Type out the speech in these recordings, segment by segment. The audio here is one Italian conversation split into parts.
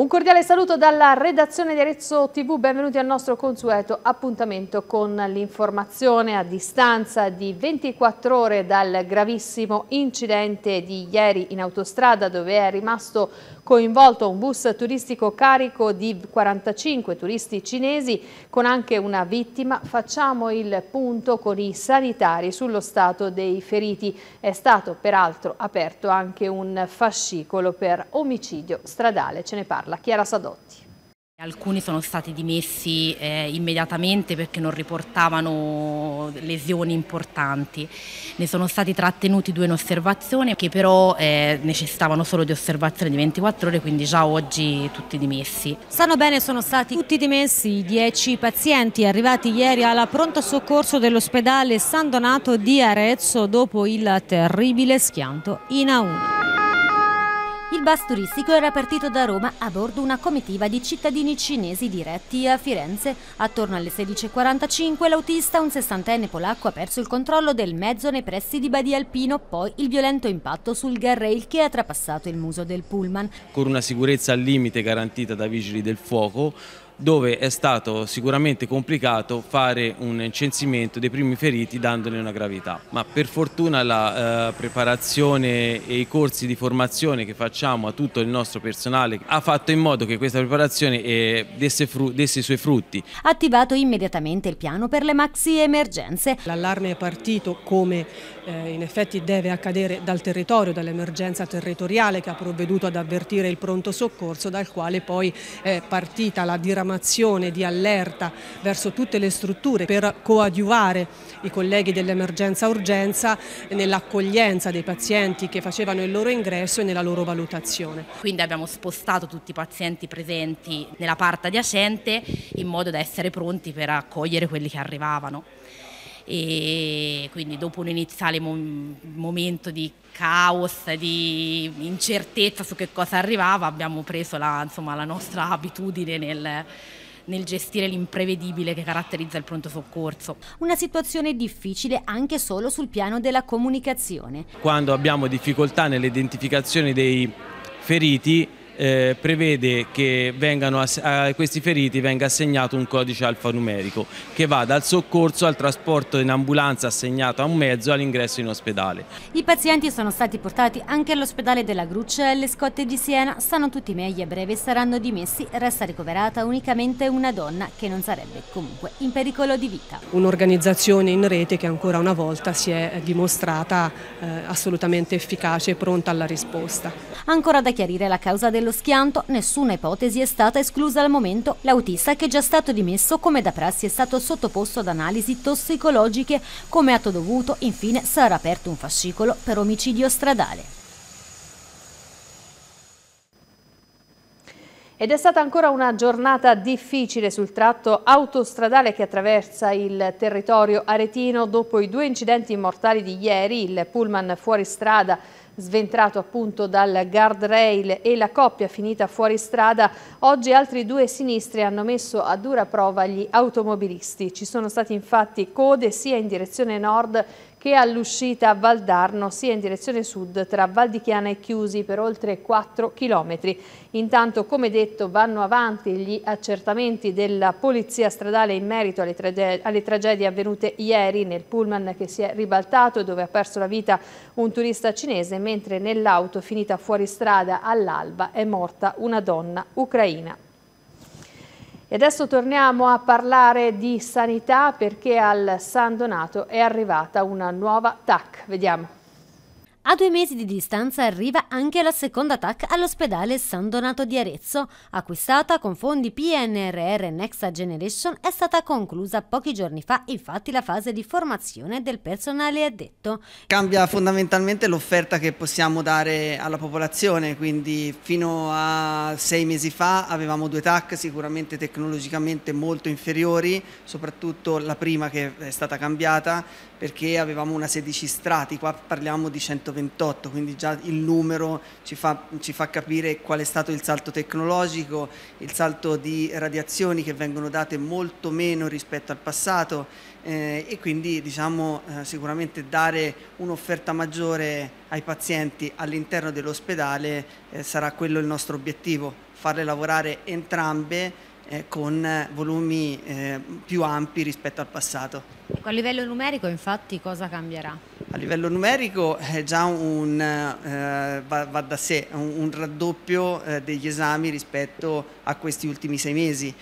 Un cordiale saluto dalla redazione di Arezzo TV, benvenuti al nostro consueto appuntamento con l'informazione a distanza di 24 ore dal gravissimo incidente di ieri in autostrada, dove è rimasto coinvolto un bus turistico carico di 45 turisti cinesi con anche una vittima. Facciamo il punto con i sanitari sullo stato dei feriti. È stato peraltro aperto anche un fascicolo per omicidio stradale. Ce ne parla Chiara Sadotti. Alcuni sono stati dimessi immediatamente perché non riportavano lesioni importanti. Ne sono stati trattenuti 2 in osservazione che però necessitavano solo di osservazione di 24 ore, quindi già oggi tutti dimessi. Sanno bene, sono stati tutti dimessi i 10 pazienti arrivati ieri al pronto soccorso dell'ospedale San Donato di Arezzo dopo il terribile schianto in A1. Il bus turistico era partito da Roma a bordo una comitiva di cittadini cinesi diretti a Firenze. Attorno alle 16:45 l'autista, un 60enne polacco, ha perso il controllo del mezzo nei pressi di Badia Alpino, poi il violento impatto sul guardrail che ha trapassato il muso del pullman. Con una sicurezza al limite garantita dai vigili del fuoco, dove è stato sicuramente complicato fare un censimento dei primi feriti dandone una gravità. Ma per fortuna la preparazione e i corsi di formazione che facciamo a tutto il nostro personale ha fatto in modo che questa preparazione desse i suoi frutti. Attivato immediatamente il piano per le maxi emergenze. L'allarme è partito come in effetti deve accadere dal territorio, dall'emergenza territoriale che ha provveduto ad avvertire il pronto soccorso, dal quale poi è partita la diramazione di allerta verso tutte le strutture per coadiuvare i colleghi dell'emergenza urgenza nell'accoglienza dei pazienti che facevano il loro ingresso e nella loro valutazione. Quindi abbiamo spostato tutti i pazienti presenti nella parte adiacente in modo da essere pronti per accogliere quelli che arrivavano. E quindi dopo un iniziale momento di caos, di incertezza su che cosa arrivava, abbiamo preso la nostra abitudine nel gestire l'imprevedibile che caratterizza il pronto soccorso. Una situazione difficile anche solo sul piano della comunicazione. Quando abbiamo difficoltà nell'identificazione dei feriti, prevede che a questi feriti venga assegnato un codice alfanumerico che va dal soccorso al trasporto in ambulanza assegnato a un mezzo all'ingresso in ospedale. I pazienti sono stati portati anche all'ospedale della Gruccia e alle Scotte di Siena. Stanno tutti meglio, a breve saranno dimessi. Resta ricoverata unicamente una donna che non sarebbe comunque in pericolo di vita. Un'organizzazione in rete che ancora una volta si è dimostrata assolutamente efficace e pronta alla risposta. Ancora da chiarire la causa dello schianto, nessuna ipotesi è stata esclusa al momento. L'autista, che è già stato dimesso come da prassi, è stato sottoposto ad analisi tossicologiche come atto dovuto. Infine sarà aperto un fascicolo per omicidio stradale. Ed è stata ancora una giornata difficile sul tratto autostradale che attraversa il territorio aretino dopo i 2 incidenti mortali di ieri, il pullman fuoristrada sventrato appunto dal guardrail e la coppia finita fuori strada. Oggi altri 2 sinistri hanno messo a dura prova gli automobilisti. Ci sono stati infatti code sia in direzione nord che all'uscita a Valdarno, sia in direzione sud tra Val di Chiana e Chiusi per oltre 4 chilometri. Intanto, come detto, vanno avanti gli accertamenti della Polizia Stradale in merito alle tragedie avvenute ieri nel pullman che si è ribaltato e dove ha perso la vita un turista cinese, mentre nell'auto finita fuori strada all'alba è morta una donna ucraina. E adesso torniamo a parlare di sanità perché al San Donato è arrivata una nuova TAC. Vediamo. A 2 mesi di distanza arriva anche la seconda TAC all'ospedale San Donato di Arezzo. Acquistata con fondi PNRR Next Generation, è stata conclusa pochi giorni fa infatti la fase di formazione del personale addetto. Cambia fondamentalmente l'offerta che possiamo dare alla popolazione, quindi fino a 6 mesi fa avevamo 2 TAC sicuramente tecnologicamente molto inferiori, soprattutto la prima che è stata cambiata perché avevamo una 16 strati, qua parliamo di 128, quindi già il numero ci fa capire qual è stato il salto tecnologico, il salto di radiazioni che vengono date molto meno rispetto al passato e quindi diciamo sicuramente dare un'offerta maggiore ai pazienti all'interno dell'ospedale sarà quello il nostro obiettivo. farle lavorare entrambe con volumi più ampi rispetto al passato. A livello numerico infatti cosa cambierà? A livello numerico è già va da sé, un raddoppio degli esami rispetto a questi ultimi 6 mesi.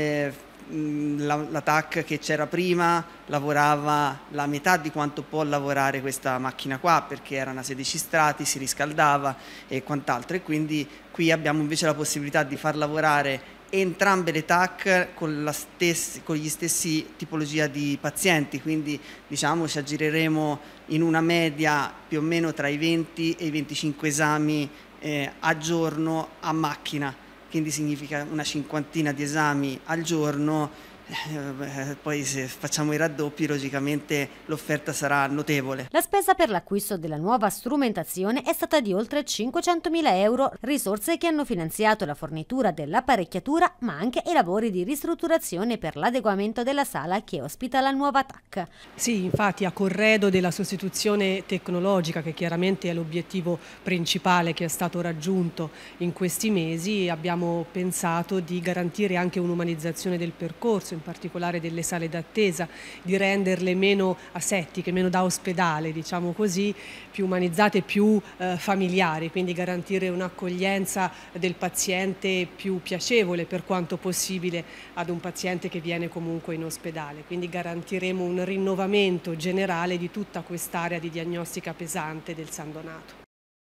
La TAC che c'era prima lavorava la metà di quanto può lavorare questa macchina qua, perché erano a 16 strati, si riscaldava e quant'altro, e quindi qui abbiamo invece la possibilità di far lavorare entrambe le TAC con gli stessi tipologia di pazienti, quindi diciamo ci aggireremo in una media più o meno tra i 20 e i 25 esami a giorno a macchina, quindi significa una 50ina di esami al giorno. Poi se facciamo i raddoppi logicamente l'offerta sarà notevole. La spesa per l'acquisto della nuova strumentazione è stata di oltre 500.000 euro, risorse che hanno finanziato la fornitura dell'apparecchiatura ma anche i lavori di ristrutturazione per l'adeguamento della sala che ospita la nuova TAC. Sì, infatti a corredo della sostituzione tecnologica, che chiaramente è l'obiettivo principale che è stato raggiunto in questi mesi, abbiamo pensato di garantire anche un'umanizzazione del percorso, in particolare delle sale d'attesa, di renderle meno asettiche, meno da ospedale, diciamo così, più umanizzate, più familiari, quindi garantire un'accoglienza del paziente più piacevole per quanto possibile ad un paziente che viene comunque in ospedale. Quindi garantiremo un rinnovamento generale di tutta quest'area di diagnostica pesante del San Donato.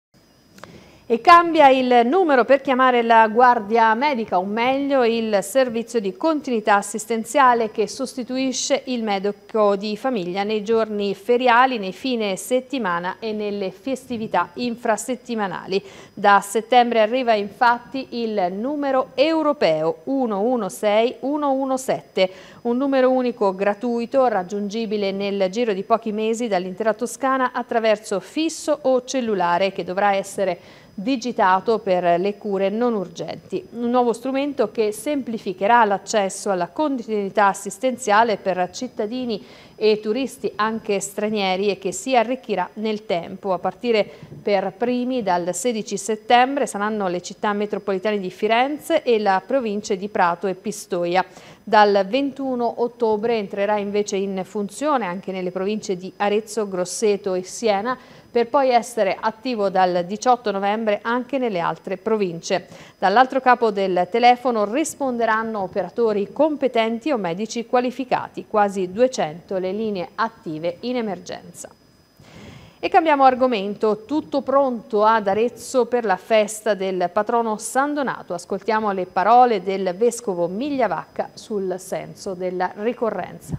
E cambia il numero per chiamare la guardia medica, o meglio il servizio di continuità assistenziale che sostituisce il medico di famiglia nei giorni feriali, nei fine settimana e nelle festività infrasettimanali. Da settembre arriva infatti il numero europeo 116 117, un numero unico gratuito raggiungibile nel giro di pochi mesi dall'intera Toscana attraverso fisso o cellulare, che dovrà essere digitato per le cure non urgenti. Un nuovo strumento che semplificherà l'accesso alla continuità assistenziale per cittadini e turisti anche stranieri e che si arricchirà nel tempo. A partire per primi dal 16 settembre saranno le città metropolitane di Firenze e la provincia di Prato e Pistoia. Dal 21 ottobre entrerà invece in funzione anche nelle province di Arezzo, Grosseto e Siena, per poi essere attivo dal 18 novembre anche nelle altre province. Dall'altro capo del telefono risponderanno operatori competenti o medici qualificati, quasi 200 le linee attive in emergenza. E cambiamo argomento, tutto pronto ad Arezzo per la festa del patrono San Donato. Ascoltiamo le parole del vescovo Migliavacca sul senso della ricorrenza.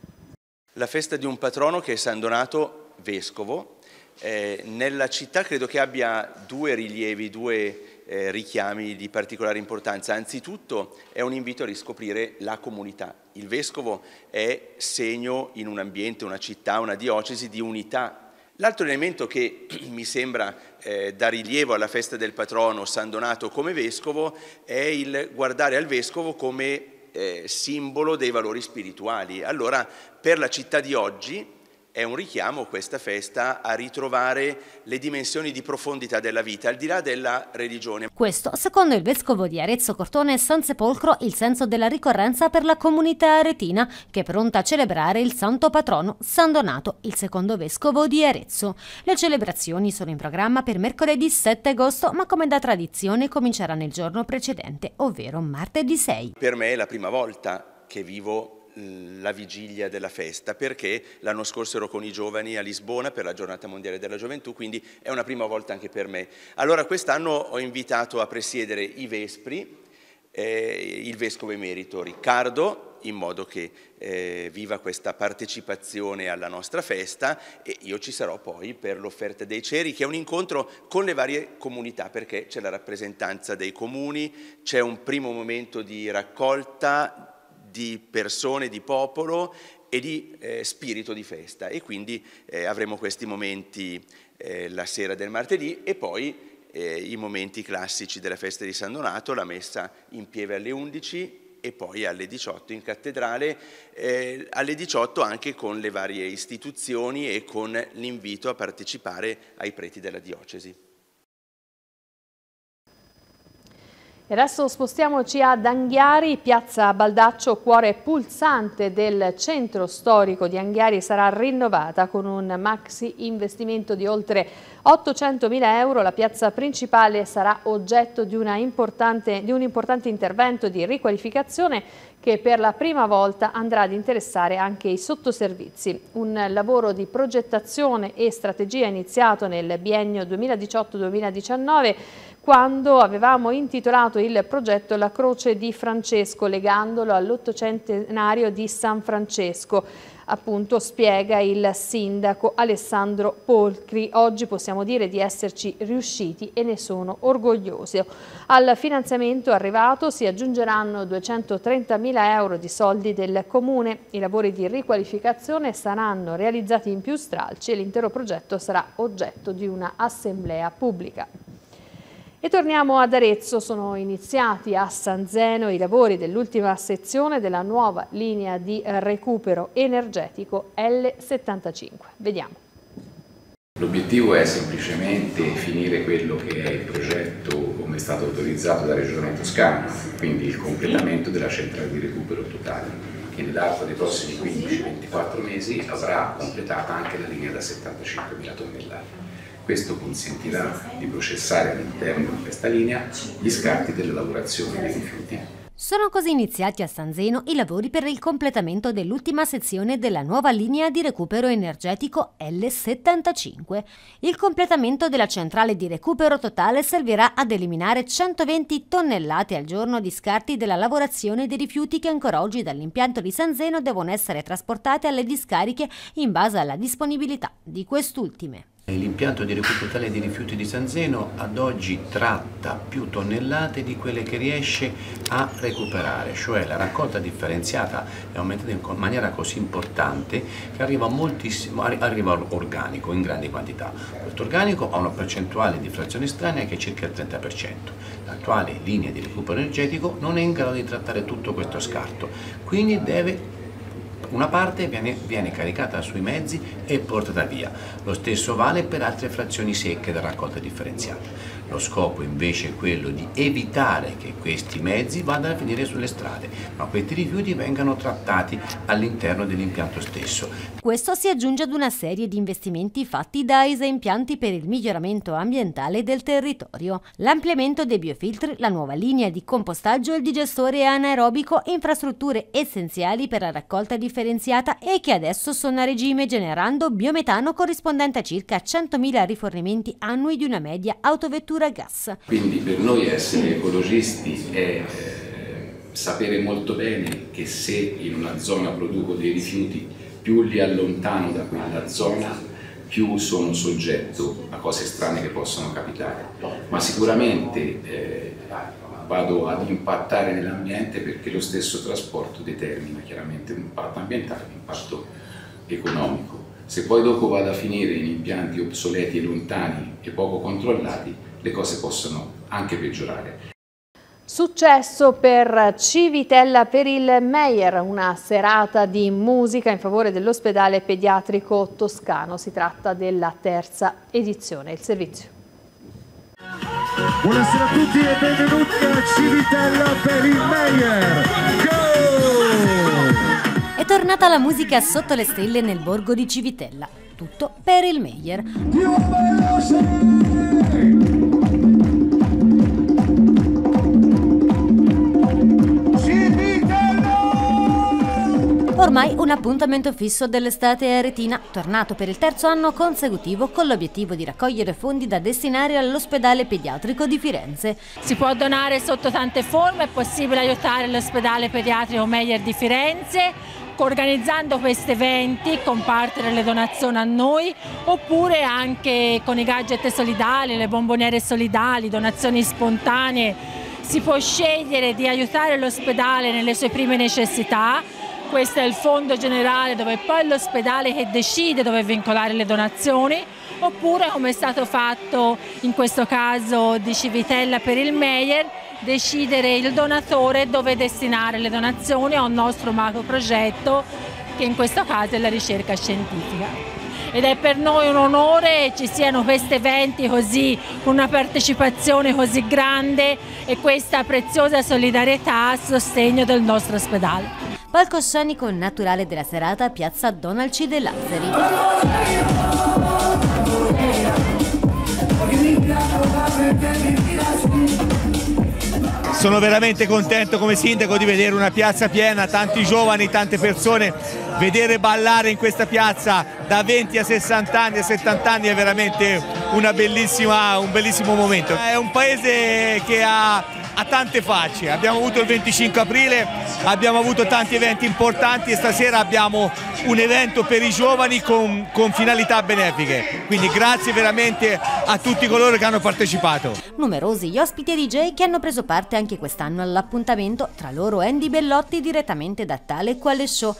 La festa di un patrono che è San Donato vescovo. Nella città credo che abbia due rilievi, due richiami di particolare importanza. Anzitutto è un invito a riscoprire la comunità. Il vescovo è segno in un ambiente, una città, una diocesi di unità. L'altro elemento che mi sembra da rilievo alla festa del patrono San Donato come vescovo è il guardare al vescovo come simbolo dei valori spirituali. Allora, per la città di oggi è un richiamo questa festa a ritrovare le dimensioni di profondità della vita, al di là della religione. Questo, secondo il vescovo di Arezzo Cortone Sansepolcro, il senso della ricorrenza per la comunità aretina, che è pronta a celebrare il santo patrono San Donato, il secondo vescovo di Arezzo. Le celebrazioni sono in programma per mercoledì 7 agosto, ma come da tradizione cominceranno il giorno precedente, ovvero martedì 6. Per me è la prima volta che vivo la vigilia della festa, perché l'anno scorso ero con i giovani a Lisbona per la giornata mondiale della gioventù, quindi è una prima volta anche per me. Allora quest'anno ho invitato a presiedere i vespri il vescovo emerito Riccardo, in modo che viva questa partecipazione alla nostra festa, e io ci sarò poi per l'offerta dei ceri, che è un incontro con le varie comunità, perché c'è la rappresentanza dei comuni, c'è un primo momento di raccolta di persone, di popolo e di spirito di festa, e quindi avremo questi momenti la sera del martedì e poi i momenti classici della festa di San Donato, la messa in pieve alle 11 e poi alle 18 in cattedrale, alle 18 anche con le varie istituzioni e con l'invito a partecipare ai preti della diocesi. E adesso spostiamoci ad Anghiari. Piazza Baldaccio, cuore pulsante del centro storico di Anghiari, sarà rinnovata con un maxi investimento di oltre 800.000 euro. La piazza principale sarà oggetto di un importante intervento di riqualificazione che per la prima volta andrà ad interessare anche i sottoservizi. Un lavoro di progettazione e strategia iniziato nel biennio 2018-2019, quando avevamo intitolato il progetto La Croce di Francesco, legandolo all'800° di San Francesco. Appunto, spiega il sindaco Alessandro Polcri. Oggi possiamo dire di esserci riusciti e ne sono orgoglioso. Al finanziamento arrivato si aggiungeranno 230.000 euro di soldi del Comune. I lavori di riqualificazione saranno realizzati in più stralci e l'intero progetto sarà oggetto di una assemblea pubblica. E torniamo ad Arezzo. Sono iniziati a San Zeno i lavori dell'ultima sezione della nuova linea di recupero energetico L75. Vediamo. L'obiettivo è semplicemente finire quello che è il progetto come è stato autorizzato dalla Regione Toscana, quindi il completamento della centrale di recupero totale, che nell'arco dei prossimi 15-24 mesi avrà completata anche la linea da 75.000 tonnellate. Questo consentirà di processare all'interno di questa linea gli scarti delle lavorazioni dei rifiuti. Sono così iniziati a San Zeno i lavori per il completamento dell'ultima sezione della nuova linea di recupero energetico L75. Il completamento della centrale di recupero totale servirà ad eliminare 120 tonnellate al giorno di scarti della lavorazione dei rifiuti che ancora oggi dall'impianto di San Zeno devono essere trasportate alle discariche in base alla disponibilità di quest'ultime. L'impianto di recupero totale dei rifiuti di San Zeno ad oggi tratta più tonnellate di quelle che riesce a recuperare, cioè la raccolta differenziata è aumentata in maniera così importante che arriva organico in grandi quantità. Questo organico ha una percentuale di frazione estranea che è circa il 30%. L'attuale linea di recupero energetico non è in grado di trattare tutto questo scarto, quindi una parte viene caricata sui mezzi e portata via. Lo stesso vale per altre frazioni secche da raccolta differenziata. Lo scopo invece è quello di evitare che questi mezzi vadano a finire sulle strade, ma questi rifiuti vengano trattati all'interno dell'impianto stesso. Questo si aggiunge ad una serie di investimenti fatti da ISA Impianti per il miglioramento ambientale del territorio. L'ampliamento dei biofiltri, la nuova linea di compostaggio, il digestore anaerobico, infrastrutture essenziali per la raccolta differenziata e che adesso sono a regime, generando biometano corrispondente a circa 100.000 rifornimenti annui di una media autovettura a gas. Quindi per noi essere ecologisti è sapere molto bene che se in una zona produco dei rifiuti, più li allontano da quella zona, più sono soggetto a cose strane che possono capitare. Ma sicuramente vado ad impattare nell'ambiente, perché lo stesso trasporto determina chiaramente un impatto ambientale, un impatto economico. Se poi dopo vado a finire in impianti obsoleti e lontani e poco controllati, le cose possono anche peggiorare. Successo per Civitella per il Meyer, una serata di musica in favore dell'ospedale pediatrico toscano. Si tratta della terza edizione. Il servizio. Buonasera a tutti e benvenuti a Civitella per il Meyer. Go! È tornata la musica sotto le stelle nel borgo di Civitella. Tutto per il Meyer. Ormai un appuntamento fisso dell'estate aretina, tornato per il terzo anno consecutivo con l'obiettivo di raccogliere fondi da destinare all'ospedale pediatrico di Firenze. Si può donare sotto tante forme, è possibile aiutare l'ospedale pediatrico Meyer di Firenze organizzando questi eventi, compartire le donazioni a noi, oppure anche con i gadget solidali, le bomboniere solidali, donazioni spontanee. Si può scegliere di aiutare l'ospedale nelle sue prime necessità. Questo è il fondo generale, dove poi è l'ospedale che decide dove vincolare le donazioni, oppure, come è stato fatto in questo caso di Civitella per il Meyer, decidere il donatore dove destinare le donazioni a un nostro macro progetto, che in questo caso è la ricerca scientifica. ed è per noi un onore ci siano questi eventi così, con una partecipazione così grande e questa preziosa solidarietà a sostegno del nostro ospedale. Palcoscenico naturale della serata, piazza Don Alcide Lazzari. Sono veramente contento come sindaco di vedere una piazza piena, tanti giovani, tante persone, vedere ballare in questa piazza da 20 a 60 anni, a 70 anni è veramente un bellissimo momento. È un paese che ha tante facce, abbiamo avuto il 25 aprile, abbiamo avuto tanti eventi importanti e stasera abbiamo un evento per i giovani con finalità benefiche, quindi grazie veramente a tutti coloro che hanno partecipato. Numerosi gli ospiti e DJ che hanno preso parte anche quest'anno all'appuntamento, tra loro Andy Bellotti direttamente da Tale e Quale Show.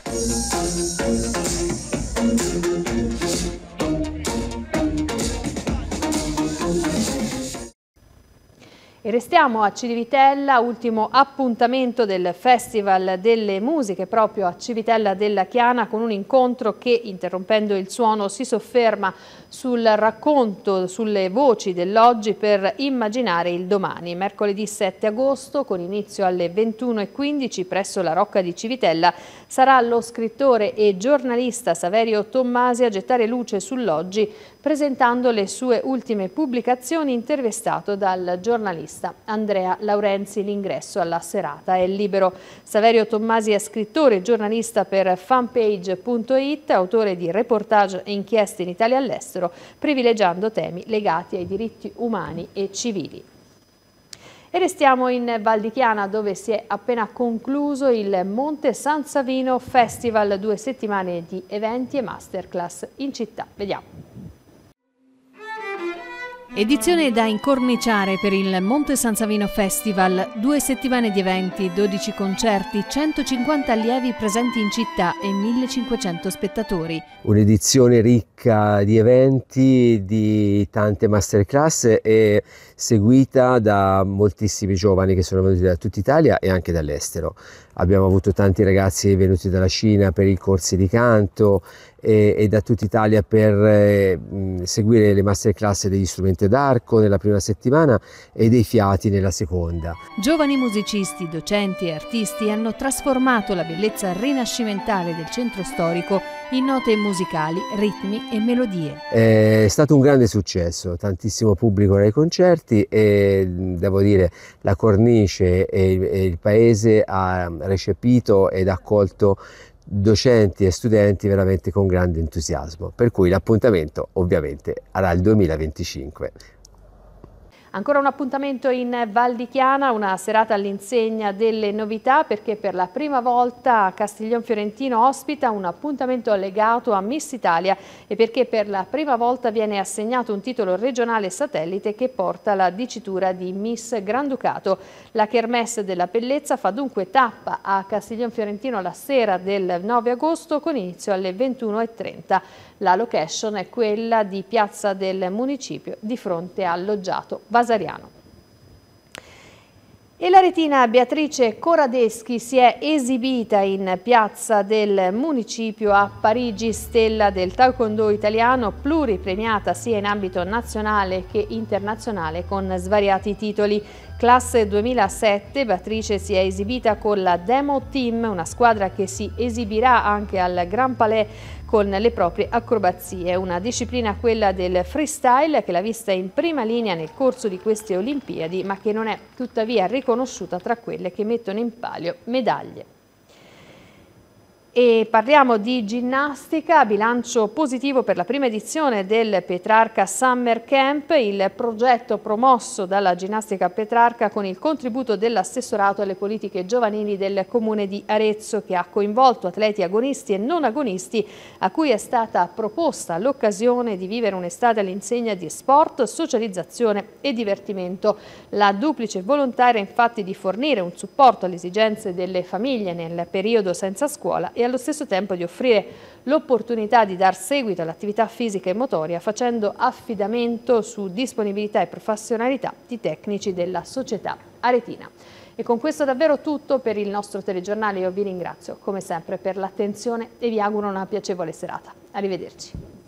E restiamo a Civitella, ultimo appuntamento del Festival delle Musiche proprio a Civitella della Chiana, con un incontro che, interrompendo il suono, si sofferma sul racconto, sulle voci dell'oggi per immaginare il domani. Mercoledì 7 agosto, con inizio alle 21:15 presso la Rocca di Civitella, sarà lo scrittore e giornalista Saverio Tommasi a gettare luce sull'oggi, presentando le sue ultime pubblicazioni, intervistato dal giornalista Andrea Laurenzi. L'ingresso alla serata è libero. Saverio Tommasi è scrittore e giornalista per fanpage.it, autore di reportage e inchieste in Italia e all'estero, privilegiando temi legati ai diritti umani e civili. E restiamo in Val di Chiana, dove si è appena concluso il Monte San Savino Festival, 2 settimane di eventi e masterclass in città. Vediamo. Edizione da incorniciare per il Monte San Savino Festival, 2 settimane di eventi, 12 concerti, 150 allievi presenti in città e 1500 spettatori. Un'edizione ricca di eventi, di tante masterclass e seguita da moltissimi giovani che sono venuti da tutta Italia e anche dall'estero. Abbiamo avuto tanti ragazzi venuti dalla Cina per i corsi di canto e da tutta Italia per seguire le masterclass degli strumenti d'arco nella prima settimana e dei fiati nella seconda. Giovani musicisti, docenti e artisti hanno trasformato la bellezza rinascimentale del centro storico in note musicali, ritmi e melodie. È stato un grande successo, tantissimo pubblico nei concerti e devo dire la cornice e il paese ha recepito ed accolto docenti e studenti veramente con grande entusiasmo, per cui l'appuntamento ovviamente sarà il 2025. Ancora un appuntamento in Val di Chiana, una serata all'insegna delle novità, perché per la prima volta Castiglion Fiorentino ospita un appuntamento legato a Miss Italia e perché per la prima volta viene assegnato un titolo regionale satellite che porta la dicitura di Miss Granducato. La Kermesse della Bellezza fa dunque tappa a Castiglion Fiorentino la sera del 9 agosto con inizio alle 21:30. La location è quella di Piazza del Municipio di fronte al loggiato Vasariano. E l'aretina Beatrice Coradeschi si è esibita in Piazza del Municipio a Parigi, stella del taekwondo italiano, pluripremiata sia in ambito nazionale che internazionale con svariati titoli. Classe 2007, Beatrice si è esibita con la Demo Team, una squadra che si esibirà anche al Grand Palais con le proprie acrobazie, una disciplina, quella del freestyle, che l'ha vista in prima linea nel corso di queste Olimpiadi, ma che non è tuttavia riconosciuta tra quelle che mettono in palio medaglie. E parliamo di ginnastica, bilancio positivo per la prima edizione del Petrarca Summer Camp, il progetto promosso dalla Ginnastica Petrarca con il contributo dell'assessorato alle politiche giovanili del Comune di Arezzo, che ha coinvolto atleti agonisti e non agonisti, a cui è stata proposta l'occasione di vivere un'estate all'insegna di sport, socializzazione e divertimento. La duplice volontà era infatti di fornire un supporto alle esigenze delle famiglie nel periodo senza scuola e allo stesso tempo di offrire l'opportunità di dar seguito all'attività fisica e motoria facendo affidamento su disponibilità e professionalità di tecnici della società aretina. E con questo davvero tutto per il nostro telegiornale. Io vi ringrazio come sempre per l'attenzione e vi auguro una piacevole serata. Arrivederci.